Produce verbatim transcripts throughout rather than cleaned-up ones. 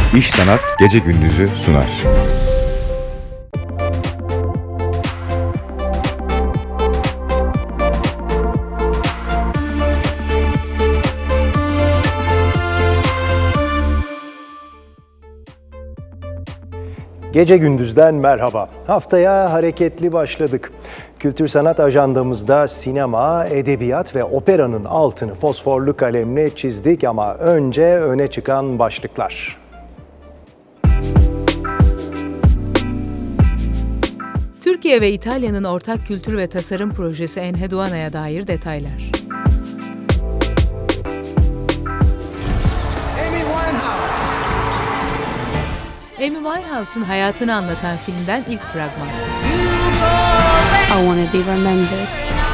İş Sanat Gece Gündüz'ü sunar. Gece Gündüz'den merhaba. Haftaya hareketli başladık. Kültür sanat ajandamızda sinema, edebiyat ve operanın altını fosforlu kalemle çizdik ama önce öne çıkan başlıklar. Türkiye ve İtalya'nın ortak kültür ve tasarım projesi Enheduana'ya dair detaylar. Amy Winehouse'un hayatını anlatan filmden ilk fragman. I want to be remembered.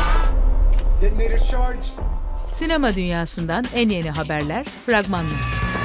Sinema dünyasından en yeni haberler, fragmanlar.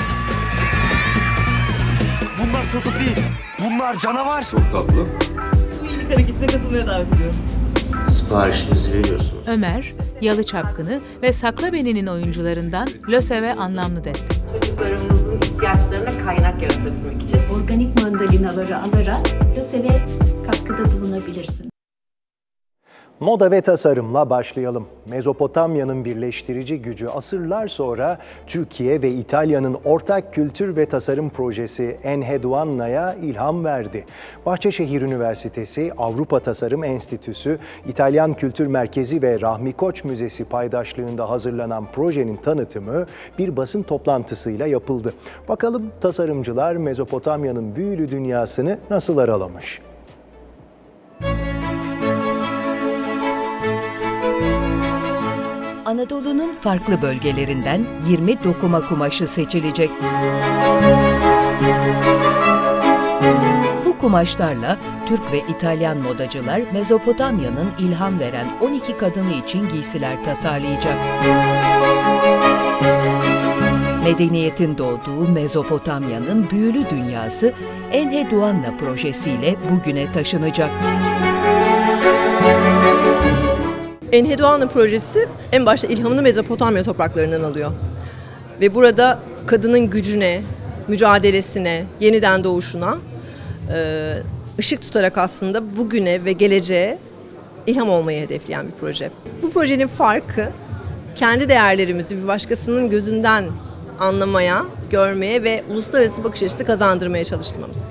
Bunlar çocuk değil, bunlar canavar. Çok tatlı. Bu iyilik hareketine katılmaya davet ediyorum. Siparişinizi veriyorsunuz. Ömer, Yalı Çapkını ve Sakla Beni'nin oyuncularından LÖSEV'e anlamlı destek. Çocuklarımızın ihtiyaçlarına kaynak yaratabilmek için. Organik mandalinaları alarak LÖSEV'e katkıda bulunabilirsin. Moda ve tasarımla başlayalım. Mezopotamya'nın birleştirici gücü asırlar sonra Türkiye ve İtalya'nın ortak kültür ve tasarım projesi Enheduana'ya ilham verdi. Bahçeşehir Üniversitesi, Avrupa Tasarım Enstitüsü, İtalyan Kültür Merkezi ve Rahmi Koç Müzesi paydaşlığında hazırlanan projenin tanıtımı bir basın toplantısıyla yapıldı. Bakalım tasarımcılar Mezopotamya'nın büyülü dünyasını nasıl aralamış? Anadolu'nun farklı bölgelerinden yirmi dokuma kumaşı seçilecek. Bu kumaşlarla Türk ve İtalyan modacılar Mezopotamya'nın ilham veren on iki kadını için giysiler tasarlayacak. Medeniyetin doğduğu Mezopotamya'nın büyülü dünyası Enheduana projesiyle bugüne taşınacak. Enheduana projesi en başta ilhamını Mezopotamya topraklarından alıyor. Ve burada kadının gücüne, mücadelesine, yeniden doğuşuna ışık tutarak aslında bugüne ve geleceğe ilham olmayı hedefleyen bir proje. Bu projenin farkı kendi değerlerimizi bir başkasının gözünden anlamaya, görmeye ve uluslararası bakış açısı kazandırmaya çalışmamız.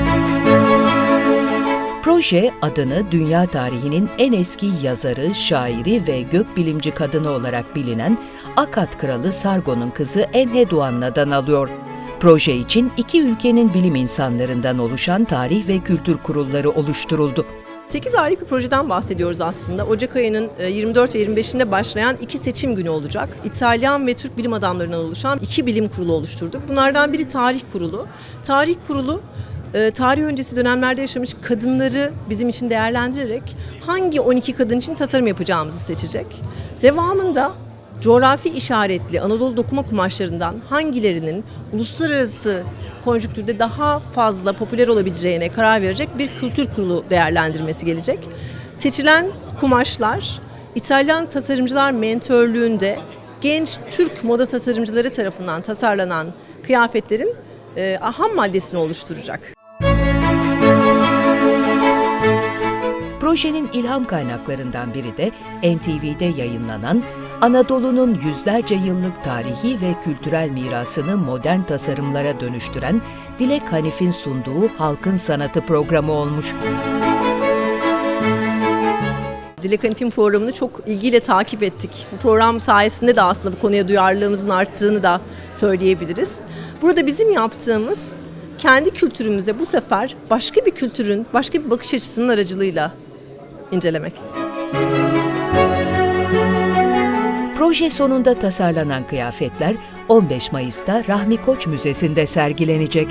Proje adını dünya tarihinin en eski yazarı, şairi ve gökbilimci kadını olarak bilinen Akkad Kralı Sargon'un kızı Enheduana'dan alıyor. Proje için iki ülkenin bilim insanlarından oluşan tarih ve kültür kurulları oluşturuldu. sekiz aylık bir projeden bahsediyoruz aslında. Ocak ayının yirmi dört ve yirmi beşinde başlayan iki seçim günü olacak. İtalyan ve Türk bilim adamlarından oluşan iki bilim kurulu oluşturduk. Bunlardan biri tarih kurulu. Tarih kurulu tarih öncesi dönemlerde yaşamış kadınları bizim için değerlendirerek hangi on iki kadın için tasarım yapacağımızı seçecek. Devamında coğrafi işaretli Anadolu dokuma kumaşlarından hangilerinin uluslararası konjüktürde daha fazla popüler olabileceğine karar verecek bir kültür kurulu değerlendirmesi gelecek. Seçilen kumaşlar İtalyan tasarımcılar mentörlüğünde genç Türk moda tasarımcıları tarafından tasarlanan kıyafetlerin e, ham maddesini oluşturacak. Projenin ilham kaynaklarından biri de N T V'de yayınlanan Anadolu'nun yüzlerce yıllık tarihi ve kültürel mirasını modern tasarımlara dönüştüren Dilek Hanif'in sunduğu Halkın Sanatı programı olmuş. Dilek Hanif'in programını çok ilgiyle takip ettik. Bu program sayesinde de aslında bu konuya duyarlılığımızın arttığını da söyleyebiliriz. Burada bizim yaptığımız kendi kültürümüze bu sefer başka bir kültürün, başka bir bakış açısının aracılığıyla incelemek. Proje sonunda tasarlanan kıyafetler on beş Mayıs'ta Rahmi Koç Müzesi'nde sergilenecek.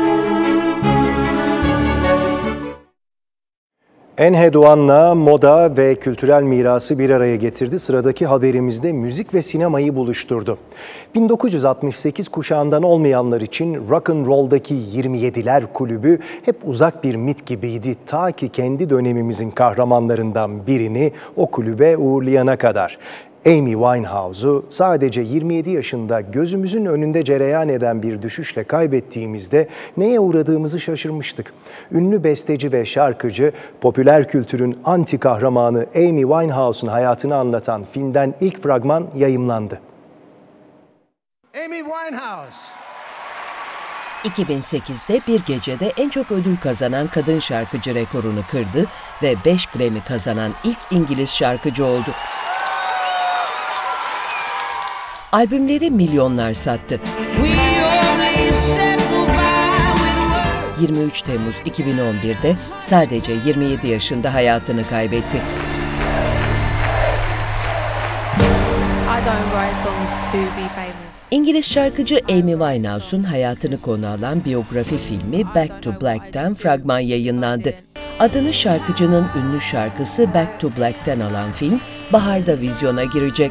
Enheduana moda ve kültürel mirası bir araya getirdi. Sıradaki haberimizde müzik ve sinemayı buluşturdu. bin dokuz yüz altmış sekiz kuşağından olmayanlar için Rock and Roll'daki yirmi yediler kulübü hep uzak bir mit gibiydi. Ta ki kendi dönemimizin kahramanlarından birini o kulübe uğurlayana kadar. Amy Winehouse'u sadece yirmi yedi yaşında gözümüzün önünde cereyan eden bir düşüşle kaybettiğimizde neye uğradığımızı şaşırmıştık. Ünlü besteci ve şarkıcı, popüler kültürün anti kahramanı Amy Winehouse'un hayatını anlatan filmden ilk fragman yayımlandı. Amy Winehouse. iki bin sekizde bir gecede en çok ödül kazanan kadın şarkıcı rekorunu kırdı ve beş Grammy kazanan ilk İngiliz şarkıcı oldu. Albümleri milyonlar sattı. yirmi üç Temmuz iki bin on birde sadece yirmi yedi yaşında hayatını kaybetti. İngiliz şarkıcı Amy Winehouse'un hayatını konu alan biyografi filmi Back to Black'ten fragman yayınlandı. Adını şarkıcının ünlü şarkısı Back to Black'ten alan film, baharda vizyona girecek.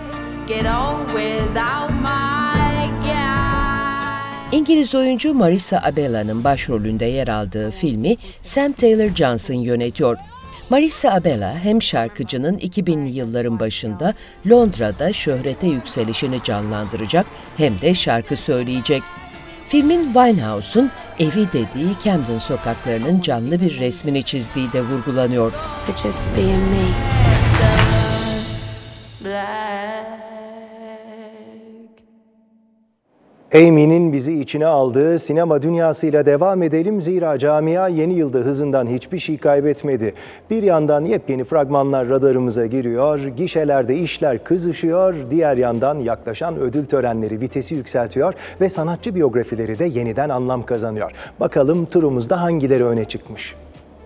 İngiliz oyuncu Marissa Abella'nın başrolünde yer aldığı filmi Sam Taylor Johnson yönetiyor. Marissa Abella hem şarkıcının iki binli yılların başında Londra'da şöhrete yükselişini canlandıracak hem de şarkı söyleyecek. Filmin Winehouse'un evi dediği Camden sokaklarının canlı bir resmini çizdiği de vurgulanıyor. Amy'nin bizi içine aldığı sinema dünyasıyla devam edelim. Zira camia yeni yılda hızından hiçbir şey kaybetmedi. Bir yandan yepyeni fragmanlar radarımıza giriyor, gişelerde işler kızışıyor, diğer yandan yaklaşan ödül törenleri vitesi yükseltiyor ve sanatçı biyografileri de yeniden anlam kazanıyor. Bakalım turumuzda hangileri öne çıkmış?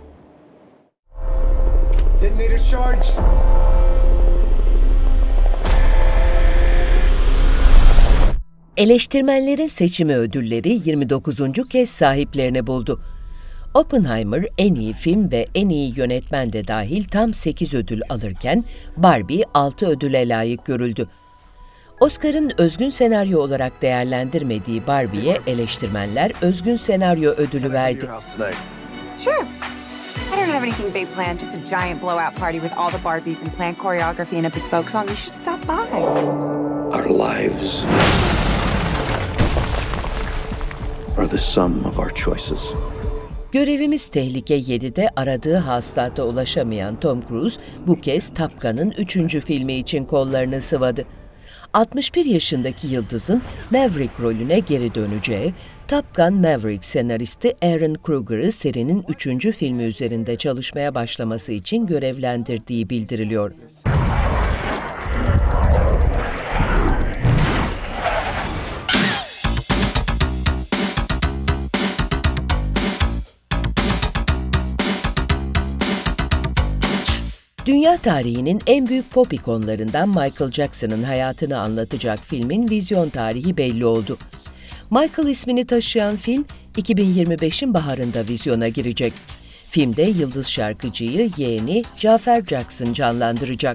Eleştirmenlerin seçimi ödülleri yirmi dokuzuncu kez sahiplerini buldu. Oppenheimer en iyi film ve en iyi yönetmen de dahil tam sekiz ödül alırken Barbie altı ödüle layık görüldü. Oscar'ın özgün senaryo olarak değerlendirmediği Barbie'ye eleştirmenler özgün senaryo ödülü verdi. Sure. I don't have anything big planned, just a giant blowout party with all the Barbies and planned choreography and a bespoke song. You should stop by. Our lives are the sum of our choices. Görevimiz Tehlike yedide aradığı hasılata ulaşamayan Tom Cruise bu kez Top Gun'ın üçüncü filmi için kollarını sıvadı. altmış bir yaşındaki yıldızın Maverick rolüne geri döneceği, Top Gun Maverick senaristi Aaron Kruger'ı serinin üçüncü filmi üzerinde çalışmaya başlaması için görevlendirdiği bildiriliyor. Dünya tarihinin en büyük pop ikonlarından Michael Jackson'ın hayatını anlatacak filmin vizyon tarihi belli oldu. Michael ismini taşıyan film iki bin yirmi beşin baharında vizyona girecek. Filmde yıldız şarkıcıyı yeğeni Cafer Jackson canlandıracak.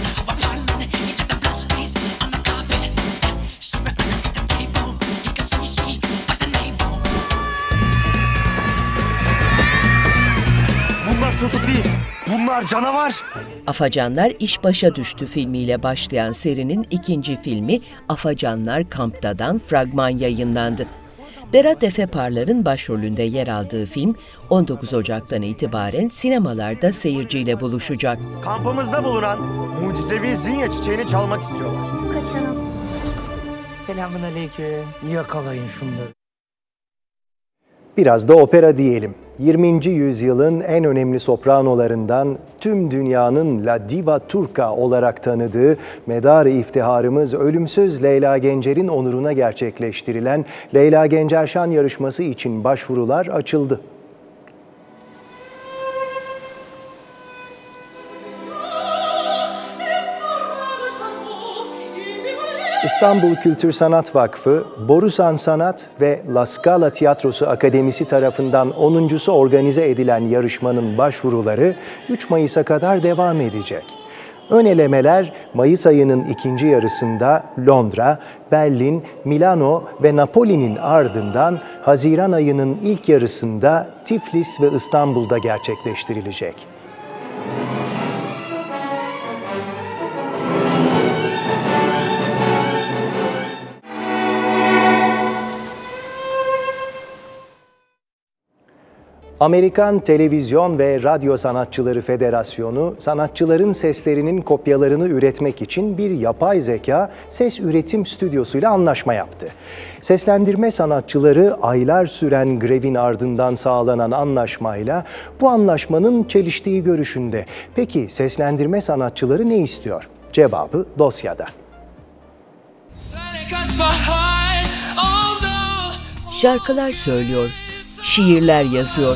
Bunlar çocuk değil, bunlar canavar. Afacanlar İş Başa Düştü filmiyle başlayan serinin ikinci filmi Afacanlar Kampta'dan fragman yayınlandı. Berat Efe Parlar'ın başrolünde yer aldığı film on dokuz Ocak'tan itibaren sinemalarda seyirciyle buluşacak. Kampımızda bulunan mucizevi zinya çiçeğini çalmak istiyorlar. Kaçalım. Selamünaleyküm. Yakalayın şunları. Biraz da opera diyelim. yirminci yüzyılın en önemli sopranolarından, tüm dünyanın La Diva Turca olarak tanıdığı medar-ı iftiharımız ölümsüz Leyla Gencer'in onuruna gerçekleştirilen Leyla Gencer Şan yarışması için başvurular açıldı. İstanbul Kültür Sanat Vakfı, Borusan Sanat ve La Scala Tiyatrosu Akademisi tarafından onuncusu organize edilen yarışmanın başvuruları üç Mayıs'a kadar devam edecek. Ön elemeler Mayıs ayının ikinci yarısında Londra, Berlin, Milano ve Napoli'nin ardından Haziran ayının ilk yarısında Tiflis ve İstanbul'da gerçekleştirilecek. Amerikan Televizyon ve Radyo Sanatçıları Federasyonu, sanatçıların seslerinin kopyalarını üretmek için bir yapay zeka ses üretim stüdyosuyla anlaşma yaptı. Seslendirme sanatçıları aylar süren grevin ardından sağlanan anlaşmayla bu anlaşmanın çeliştiği görüşünde. Peki seslendirme sanatçıları ne istiyor? Cevabı dosyada. Şarkılar söylüyor, şiirler yazıyor.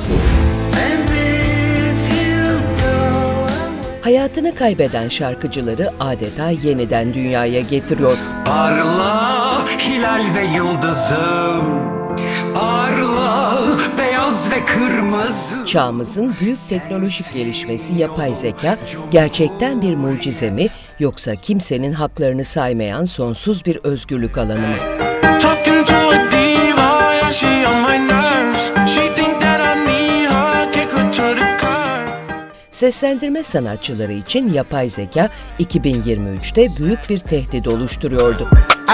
Hayatını kaybeden şarkıcıları adeta yeniden dünyaya getiriyor. Parla hilal ve yıldızım, parla beyaz ve kırmızı. Çağımızın büyük teknolojik gelişmesi yapay zeka gerçekten bir mucize mi, yoksa kimsenin haklarını saymayan sonsuz bir özgürlük alanı mı? Seslendirme sanatçıları için yapay zeka iki bin yirmi üçte büyük bir tehdit oluşturuyordu.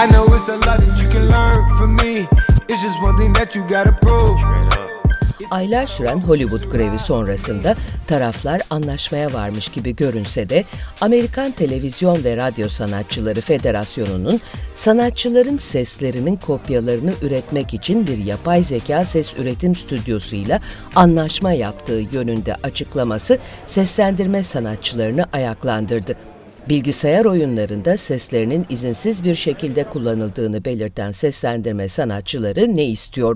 Aylar süren Hollywood grevi sonrasında taraflar anlaşmaya varmış gibi görünse de Amerikan Televizyon ve Radyo Sanatçıları Federasyonu'nun sanatçıların seslerinin kopyalarını üretmek için bir yapay zeka ses üretim stüdyosuyla anlaşma yaptığı yönünde açıklaması seslendirme sanatçılarını ayaklandırdı. Bilgisayar oyunlarında seslerinin izinsiz bir şekilde kullanıldığını belirten seslendirme sanatçıları ne istiyor?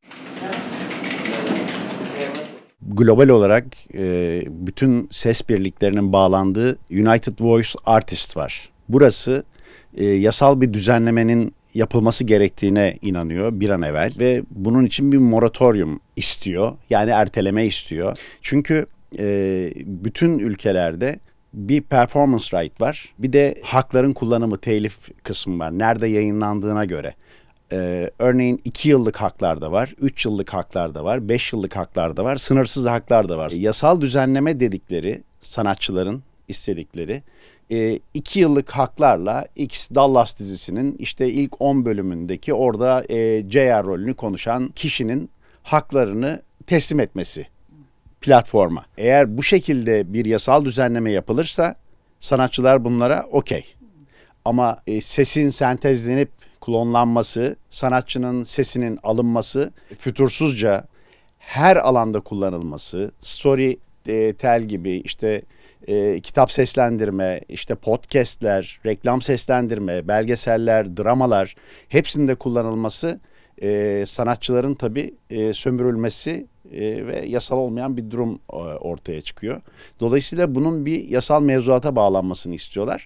Global olarak e, bütün ses birliklerinin bağlandığı United Voice Artists var. Burası e, yasal bir düzenlemenin yapılması gerektiğine inanıyor bir an evvel ve bunun için bir moratorium istiyor. Yani erteleme istiyor. Çünkü e, bütün ülkelerde bir performance right var. Bir de hakların kullanımı, telif kısmı var. Nerede yayınlandığına göre. Ee, örneğin iki yıllık haklar da var, üç yıllık haklar da var, beş yıllık haklar da var, sınırsız haklar da var. Yasal düzenleme dedikleri, sanatçıların istedikleri, e, iki yıllık haklarla X Dallas dizisinin işte ilk on bölümündeki orada e, J R rolünü konuşan kişinin haklarını teslim etmesi platforma. Eğer bu şekilde bir yasal düzenleme yapılırsa sanatçılar bunlara okey. Ama e, sesin sentezlenip klonlanması, sanatçının sesinin alınması, fütursuzca her alanda kullanılması, storytel gibi işte e, kitap seslendirme, işte podcastler, reklam seslendirme, belgeseller, dramalar hepsinde kullanılması e, sanatçıların tabii e, sömürülmesi e, ve yasal olmayan bir durum e, ortaya çıkıyor. Dolayısıyla bunun bir yasal mevzuata bağlanmasını istiyorlar.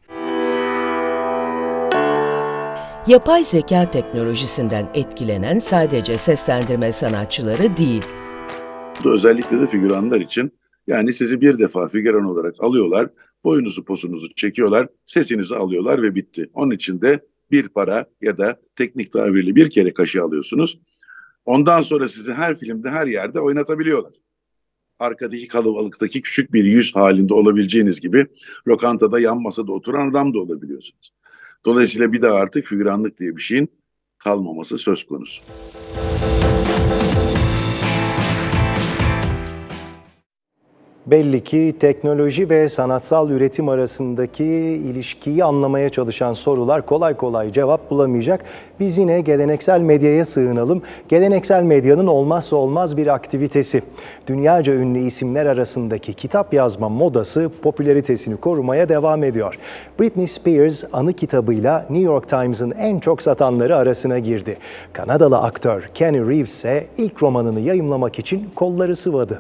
Yapay zeka teknolojisinden etkilenen sadece seslendirme sanatçıları değil. Özellikle de figüranlar için, yani sizi bir defa figüran olarak alıyorlar, boyunuzu posunuzu çekiyorlar, sesinizi alıyorlar ve bitti. Onun için de bir para ya da teknik tabirle bir kere kaşı alıyorsunuz. Ondan sonra sizi her filmde, her yerde oynatabiliyorlar. Arkadaki kalabalıktaki küçük bir yüz halinde olabileceğiniz gibi lokantada yan masada oturan adam da olabiliyorsunuz. Dolayısıyla bir daha artık figüranlık diye bir şeyin kalmaması söz konusu. Belli ki teknoloji ve sanatsal üretim arasındaki ilişkiyi anlamaya çalışan sorular kolay kolay cevap bulamayacak. Biz yine geleneksel medyaya sığınalım. Geleneksel medyanın olmazsa olmaz bir aktivitesi. Dünyaca ünlü isimler arasındaki kitap yazma modası popülaritesini korumaya devam ediyor. Britney Spears anı kitabıyla New York Times'ın en çok satanları arasına girdi. Kanadalı aktör Keanu Reeves ise ilk romanını yayımlamak için kolları sıvadı.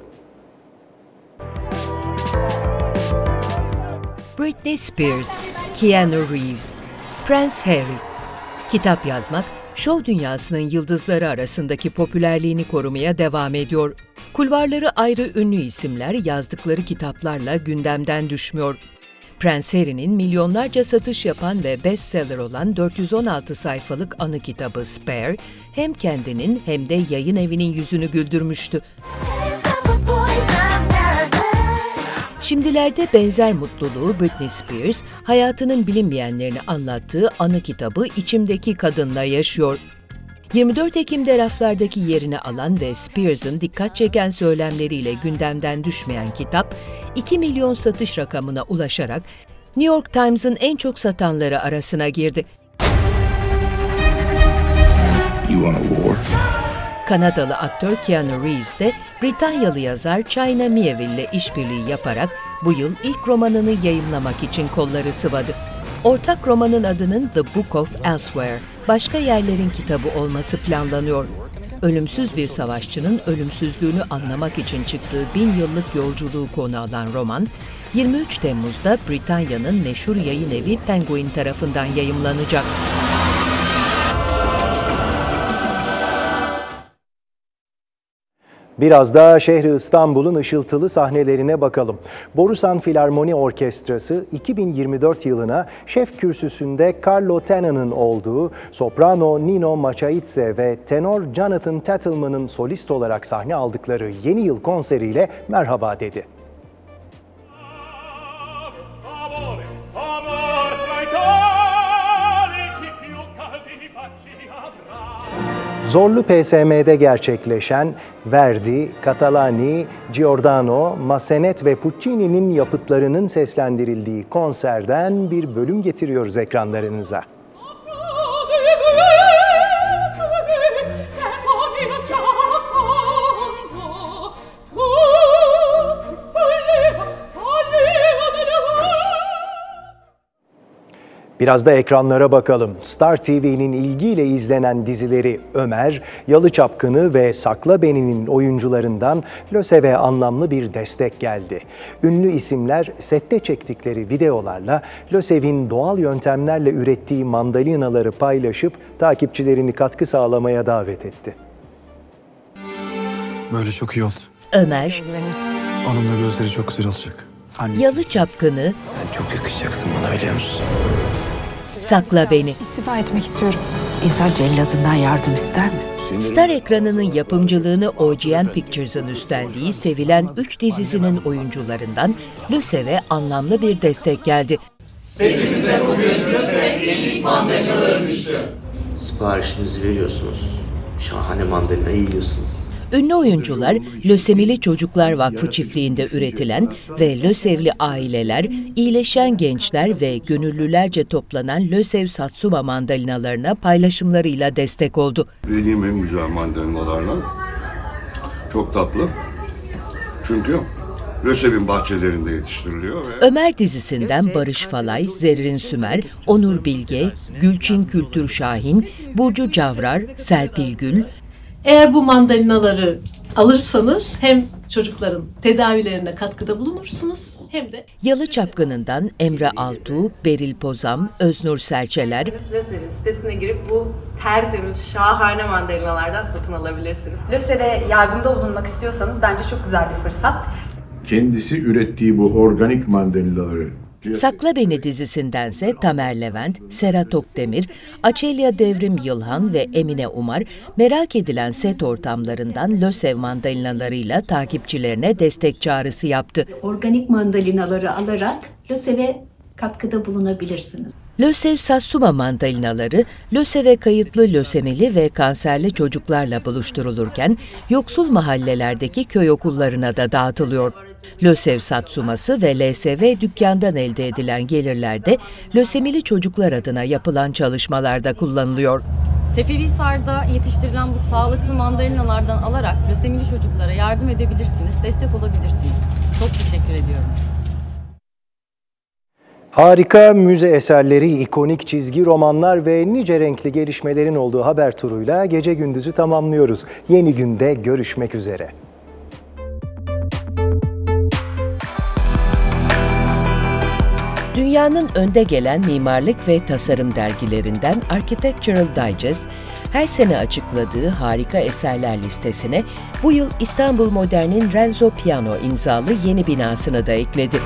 Britney Spears, Keanu Reeves, Prince Harry. Kitap yazmak, şov dünyasının yıldızları arasındaki popülerliğini korumaya devam ediyor. Kulvarları ayrı ünlü isimler yazdıkları kitaplarla gündemden düşmüyor. Prince Harry'nin milyonlarca satış yapan ve bestseller olan dört yüz on altı sayfalık anı kitabı Spare, hem kendinin hem de yayın evinin yüzünü güldürmüştü. Şimdilerde benzer mutluluğu Britney Spears, hayatının bilinmeyenlerini anlattığı anı kitabı İçimdeki Kadın'la yaşıyor. yirmi dört Ekim'de raflardaki yerini alan ve Spears'ın dikkat çeken söylemleriyle gündemden düşmeyen kitap, iki milyon satış rakamına ulaşarak New York Times'ın en çok satanları arasına girdi. You want a war? Kanadalı aktör Keanu Reeves de Britanyalı yazar China Miéville ile işbirliği yaparak bu yıl ilk romanını yayımlamak için kolları sıvadı. Ortak romanın adının The Book of Elsewhere, başka yerlerin kitabı olması planlanıyor. Ölümsüz bir savaşçının ölümsüzlüğünü anlamak için çıktığı bin yıllık yolculuğu konu alan roman, yirmi üç Temmuz'da Britanya'nın meşhur yayın evi Penguin tarafından yayımlanacak. Biraz da şehri İstanbul'un ışıltılı sahnelerine bakalım. Borusan Filarmoni Orkestrası iki bin yirmi dört yılına şef kürsüsünde Carlo Tennant'ın olduğu, soprano Nino Machaidze ve tenor Jonathan Tettleman'ın solist olarak sahne aldıkları yeni yıl konseriyle merhaba dedi. Zorlu P S M'de gerçekleşen Verdi, Catalani, Giordano, Massenet ve Puccini'nin yapıtlarının seslendirildiği konserden bir bölüm getiriyoruz ekranlarınıza. Biraz da ekranlara bakalım. Star T V'nin ilgiyle izlenen dizileri Ömer, Yalı Çapkını ve Sakla Beni'nin oyuncularından LÖSEV'e anlamlı bir destek geldi. Ünlü isimler sette çektikleri videolarla LÖSEV'in doğal yöntemlerle ürettiği mandalinaları paylaşıp takipçilerini katkı sağlamaya davet etti. Böyle çok iyi oldu. Ömer, Onun da gözleri çok güzel olacak. Annesi. Yalı Çapkını, Sen çok yakışacaksın bana, biliyor musun? Sakla Beni. İstifa etmek istiyorum. İnsan celladından yardım ister mi? Star ekranının yapımcılığını O G N Pictures'ın üstlendiği sevilen üç dizisinin oyuncularından LÖSEV'e anlamlı bir destek geldi. Setimize bugün LÖSEV ilk mandalinaları düştü. Siparişinizi veriyorsunuz. Şahane mandalinayı yiyorsunuz. Ünlü oyuncular, Lösemili Çocuklar Vakfı çiftliğinde üretilen ve LÖSEV'li aileler, iyileşen gençler ve gönüllülerce toplanan LÖSEV Satsuma mandalinalarına paylaşımlarıyla destek oldu. Yediğim en güzel mandalinalardan. Çok tatlı. Çünkü LÖSEV'in bahçelerinde yetiştiriliyor. Ve... Ömer dizisinden Barış Falay, Zerrin Sümer, Onur Bilge, Gülçin Kültür Şahin, Burcu Cavrar, Serpil Gül. Eğer bu mandalinaları alırsanız hem çocukların tedavilerine katkıda bulunursunuz hem de... Yalı Çapkını'ndan Emre Altuğ, Beril Pozam, Öznur Serçeler. LÖSEV'in sitesine girip bu tertemiz, şahane mandalinalardan satın alabilirsiniz. LÖSEV'e yardımda bulunmak istiyorsanız bence çok güzel bir fırsat. Kendisi ürettiği bu organik mandalinaları... Sakla Beni dizisindense Tamer Levent, Serhat Okdemir, Açelya Devrim Yılhan ve Emine Umar merak edilen set ortamlarından LÖSEV mandalinalarıyla takipçilerine destek çağrısı yaptı. Organik mandalinaları alarak LÖSEV'e katkıda bulunabilirsiniz. LÖSEV Satsuma mandalinaları, LÖSEV'e kayıtlı lösemili ve kanserli çocuklarla buluşturulurken yoksul mahallelerdeki köy okullarına da dağıtılıyor. LÖSEV Satsuması ve L S V dükkandan elde edilen gelirler de lösemili çocuklar adına yapılan çalışmalarda kullanılıyor. Seferihisar'da yetiştirilen bu sağlıklı mandalinalardan alarak lösemili çocuklara yardım edebilirsiniz, destek olabilirsiniz. Çok teşekkür ediyorum. Harika müze eserleri, ikonik çizgi romanlar ve nice renkli gelişmelerin olduğu haber turuyla gece gündüzü tamamlıyoruz. Yeni günde görüşmek üzere. Dünyanın önde gelen mimarlık ve tasarım dergilerinden Architectural Digest, her sene açıkladığı harika eserler listesine bu yıl İstanbul Modern'in Renzo Piano imzalı yeni binasını da ekledi.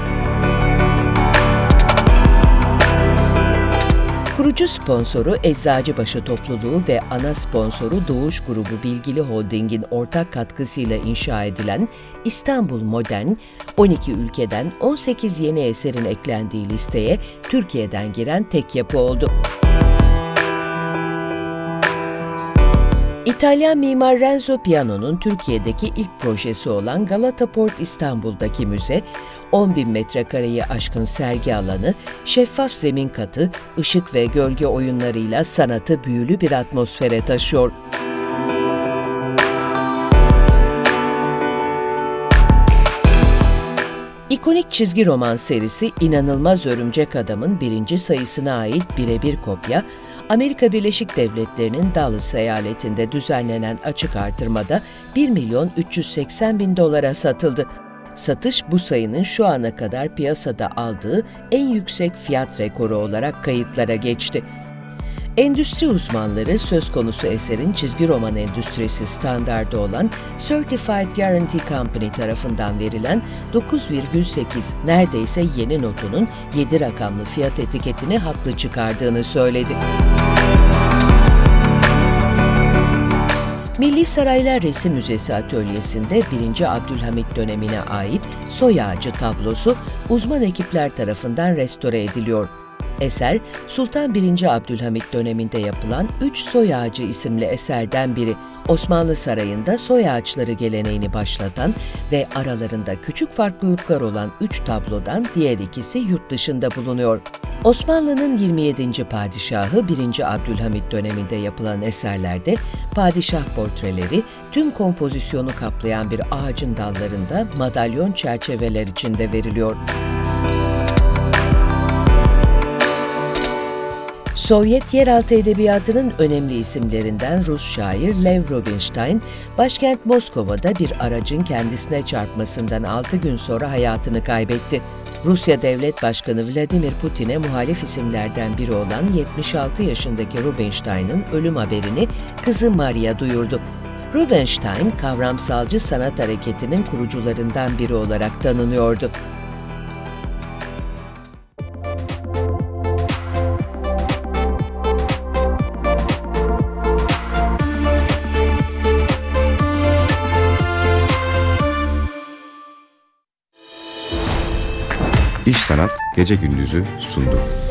Kurucu sponsoru Eczacıbaşı Topluluğu ve ana sponsoru Doğuş Grubu Bilgili Holding'in ortak katkısıyla inşa edilen İstanbul Modern, on iki ülkeden on sekiz yeni eserin eklendiği listeye Türkiye'den giren tek yapı oldu. İtalyan mimar Renzo Piano'nun Türkiye'deki ilk projesi olan Galata Port İstanbul'daki müze, on bin metrekareyi aşkın sergi alanı, şeffaf zemin katı, ışık ve gölge oyunlarıyla sanatı büyülü bir atmosfere taşıyor. İkonik çizgi roman serisi İnanılmaz Örümcek Adam'ın birinci sayısına ait birebir kopya, Amerika Birleşik Devletleri'nin Dallas eyaletinde düzenlenen açık artırmada bir milyon üç yüz seksen bin dolara satıldı. Satış bu sayının şu ana kadar piyasada aldığı en yüksek fiyat rekoru olarak kayıtlara geçti. Endüstri uzmanları söz konusu eserin çizgi roman endüstrisi standardı olan Certified Guarantee Company tarafından verilen dokuz virgül sekiz neredeyse yeni notunun yedi rakamlı fiyat etiketini haklı çıkardığını söyledi. Milli Saraylar Resim Müzesi atölyesinde birinci. Abdülhamit dönemine ait soy ağacı tablosu uzman ekipler tarafından restore ediliyor. Eser, Sultan birinci. Abdülhamit döneminde yapılan Üç Soy Ağacı isimli eserden biri. Osmanlı Sarayı'nda soy ağaçları geleneğini başlatan ve aralarında küçük farklılıklar olan üç tablodan diğer ikisi yurt dışında bulunuyor. Osmanlı'nın yirmi yedinci padişahı birinci. Abdülhamit döneminde yapılan eserlerde padişah portreleri tüm kompozisyonu kaplayan bir ağacın dallarında madalyon çerçeveler içinde veriliyor. Sovyet yeraltı edebiyatının önemli isimlerinden Rus şair Lev Rubinstein, başkent Moskova'da bir aracın kendisine çarpmasından altı gün sonra hayatını kaybetti. Rusya Devlet Başkanı Vladimir Putin'e muhalif isimlerden biri olan yetmiş altı yaşındaki Rubinstein'ın ölüm haberini kızı Maria duyurdu. Rubinstein, kavramsalcı sanat hareketinin kurucularından biri olarak tanınıyordu. İş Sanat Gece Gündüz'ü sundu.